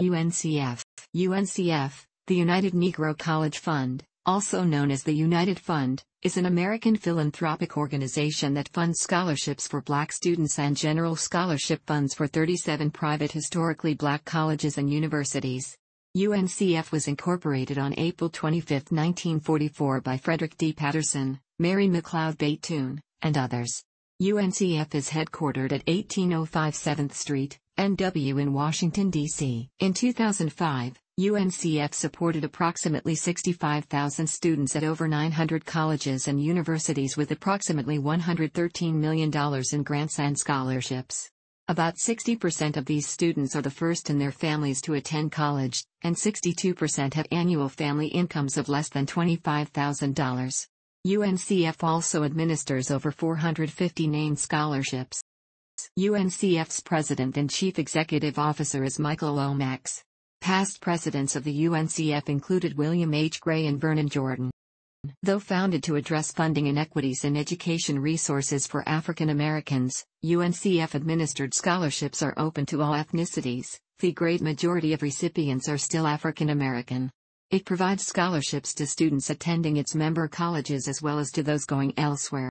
UNCF. UNCF, the United Negro College Fund, also known as the United Fund, is an American philanthropic organization that funds scholarships for black students and general scholarship funds for 37 private historically black colleges and universities. UNCF was incorporated on April 25, 1944 by Frederick D. Patterson, Mary McLeod Bethune, and others. UNCF is headquartered at 1805 7th Street, NW in Washington, D.C. In 2005, UNCF supported approximately 65,000 students at over 900 colleges and universities with approximately $113 million in grants and scholarships. About 60% of these students are the first in their families to attend college, and 62% have annual family incomes of less than $25,000. UNCF also administers over 450 named scholarships. UNCF's president and chief executive officer is Michael Lomax. Past presidents of the UNCF included William H. Gray and Vernon Jordan. Though founded to address funding inequities in education resources for African Americans, UNCF-administered scholarships are open to all ethnicities. The great majority of recipients are still African American. It provides scholarships to students attending its member colleges as well as to those going elsewhere.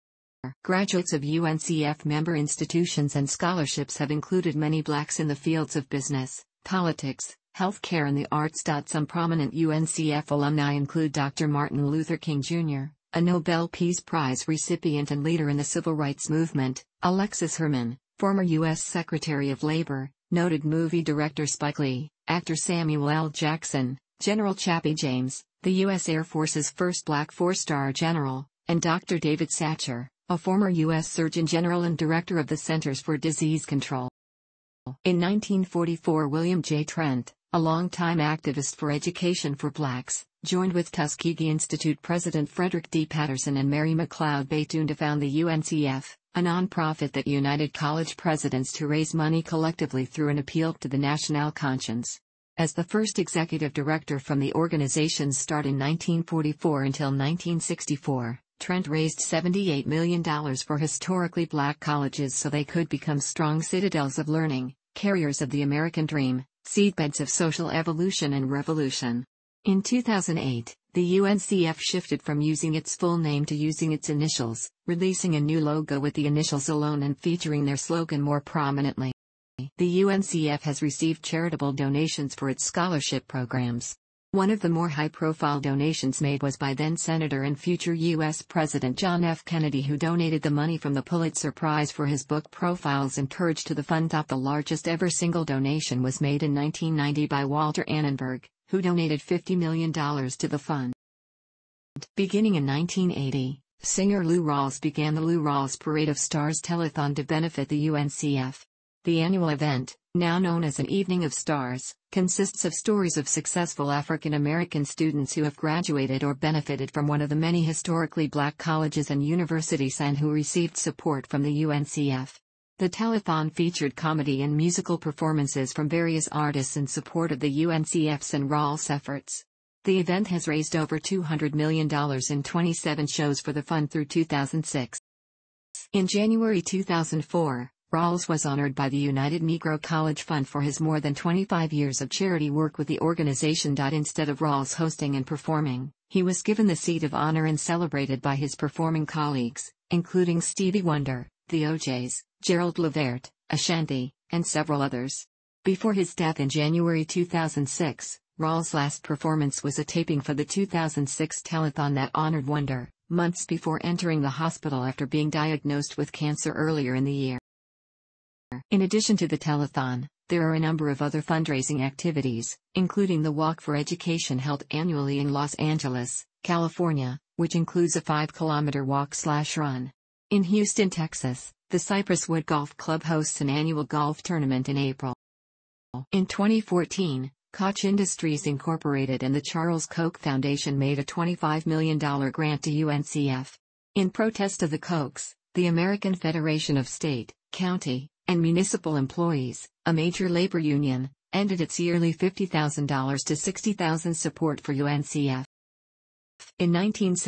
Graduates of UNCF member institutions and scholarships have included many blacks in the fields of business, politics, healthcare and the arts. Some prominent UNCF alumni include Dr. Martin Luther King Jr., a Nobel Peace Prize recipient and leader in the civil rights movement, Alexis Herman, former U.S. Secretary of Labor, noted movie director Spike Lee, actor Samuel L. Jackson, General Chappie James, the U.S. Air Force's first black four-star general, and Dr. David Satcher, a former U.S. Surgeon General and director of the Centers for Disease Control. In 1944, William J. Trent, a longtime activist for education for blacks, joined with Tuskegee Institute President Frederick D. Patterson and Mary McLeod Bethune to found the UNCF, a nonprofit that united college presidents to raise money collectively through an appeal to the national conscience. As the first executive director from the organization's start in 1944 until 1964, Trent raised $78 million for historically black colleges so they could become strong citadels of learning, carriers of the American dream, seedbeds of social evolution and revolution. In 2008, the UNCF shifted from using its full name to using its initials, releasing a new logo with the initials alone and featuring their slogan more prominently. The UNCF has received charitable donations for its scholarship programs. One of the more high-profile donations made was by then-Senator and future U.S. President John F. Kennedy, who donated the money from the Pulitzer Prize for his book Profiles and Courage to the fund. The largest ever single donation was made in 1990 by Walter Annenberg, who donated $50 million to the fund. Beginning in 1980, singer Lou Rawls began the Lou Rawls Parade of Stars telethon to benefit the UNCF. The annual event, now known as an Evening of Stars, consists of stories of successful African American students who have graduated or benefited from one of the many historically black colleges and universities and who received support from the UNCF. The telethon featured comedy and musical performances from various artists in support of the UNCF's and Rawls efforts. The event has raised over $200 million in 27 shows for the fund through 2006. In January 2004, Rawls was honored by the United Negro College Fund for his more than 25 years of charity work with the organization. Instead of Rawls hosting and performing, he was given the seat of honor and celebrated by his performing colleagues, including Stevie Wonder, the O'Jays, Gerald Levert, Ashanti, and several others. Before his death in January 2006, Rawls' last performance was a taping for the 2006 telethon that honored Wonder, months before entering the hospital after being diagnosed with cancer earlier in the year. In addition to the telethon, there are a number of other fundraising activities, including the Walk for Education held annually in Los Angeles, California, which includes a 5-kilometer walk/run. In Houston, Texas, the Cypress Wood Golf Club hosts an annual golf tournament in April. In 2014, Koch Industries Incorporated and the Charles Koch Foundation made a $25 million grant to UNCF. In protest of the Kochs, the American Federation of State, County, and Municipal Employees, a major labor union, ended its yearly $50,000 to $60,000 support for UNCF. In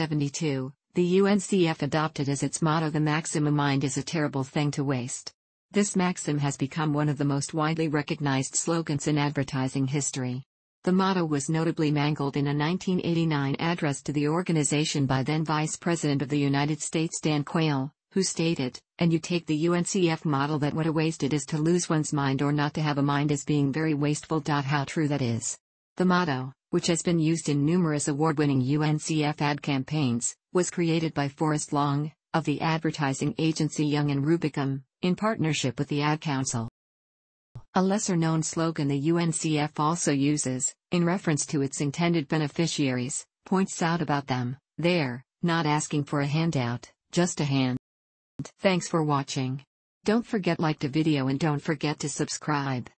1972, the UNCF adopted as its motto "The maximum mind is a terrible thing to waste." This maxim has become one of the most widely recognized slogans in advertising history. The motto was notably mangled in a 1989 address to the organization by then Vice President of the United States Dan Quayle, who stated, "And you take the UNCF model that what a waste it is to lose one's mind or not to have a mind as being very wasteful. How true that is." The motto, which has been used in numerous award-winning UNCF ad campaigns, was created by Forrest Long, of the advertising agency Young & Rubicam, in partnership with the Ad Council. A lesser-known slogan the UNCF also uses, in reference to its intended beneficiaries, points out about them, "They're not asking for a handout, just a hand." Thanks for watching. Don't forget to like the video and don't forget to subscribe.